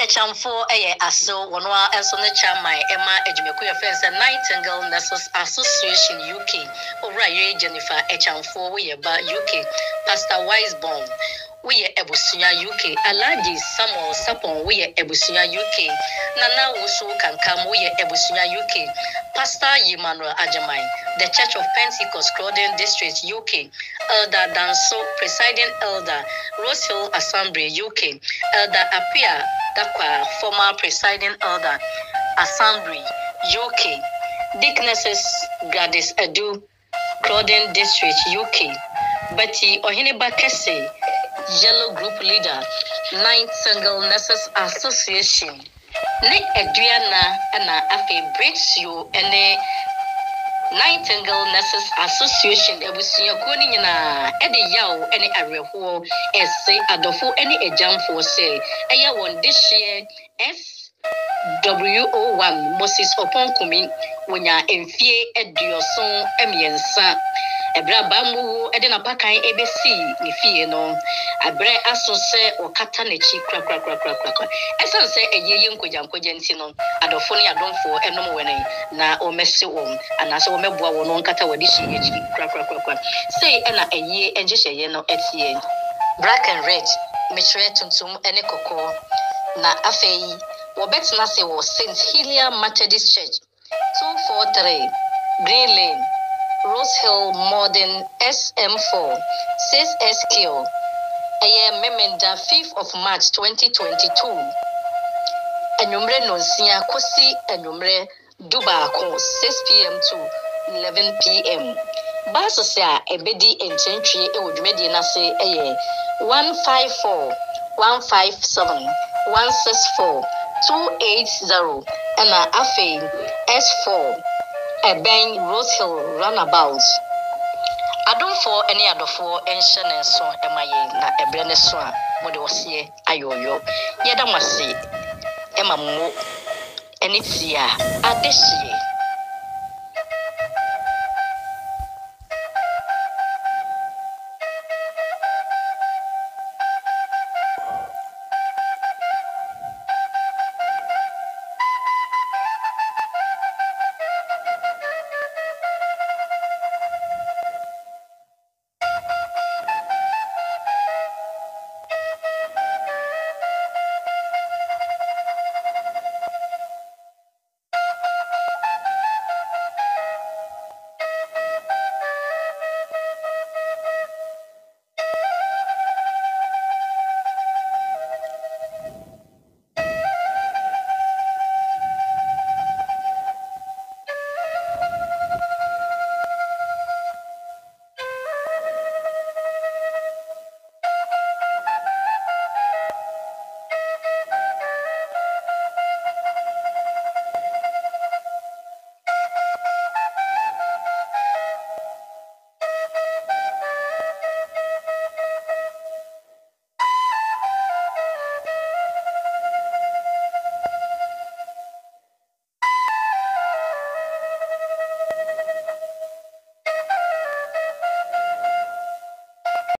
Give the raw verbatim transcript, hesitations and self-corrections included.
Acheamfour eye aso wono enso ne chairman Emma Ejumekuya Friends and Nightingale Nurses Association U K. Owura ye Jennifer Acheamfour we ba U K. Pastor Wiseborn we ebusunya U K. Alaji Samuel Sapon we ebusunya U K. Nana Wusu Kankam we ebusunya U K. Pastor Emmanuel Ajamai, the Church of Pentecost Croydon District U K. Elder Danso Presiding Elder Rosehill Assembly U K. Elder Apia Dakwa, former Presiding Elder Assembly U K. Deaconesses Gladys Edu Croydon District U K. Betty Ohineba Kese, Yellow Group Leader, Nightingale Nurses Association. Ne Adriana ana afe breaks you ene Nightingale Nurses Association ebusuya ko ni nyina ede yawo ene areho ese adofo ene Acheamfour say eya won this year F W O one Moses Oponkumi wonya emfie eduoson emiensa ebra bamu ede na pakan ebesi ni fie no abre aso se okata na chi kra kra kra kra kra esan se eyeye nkoja nkoja nti no adofo ne adonfo enom wene na omese wom anase omeboa wo no nkata wadi shi echi kra kra kra kra say ena eye enjehye no etie black and red mechre tuntum ene kokko na afei wo betina se wo Saint Helier Methodist Church two forty-three Green Lane Rosehill Modern S M four six S Q Aye Memenda fifth of March twenty twenty-two Enyumre nonsia kosi enyumre dubaako six p m to eleven p m Baso sia ebedi enchentwie e wodwumedi na se eye one five four one five seven one six four two eight zero ena afei S four Eben Rosehill Runabout. Adonfo any adofo enhye so emaye na ebre ne so a mode wosie ayoyo. Yeda mwase ema mo eni tia adehye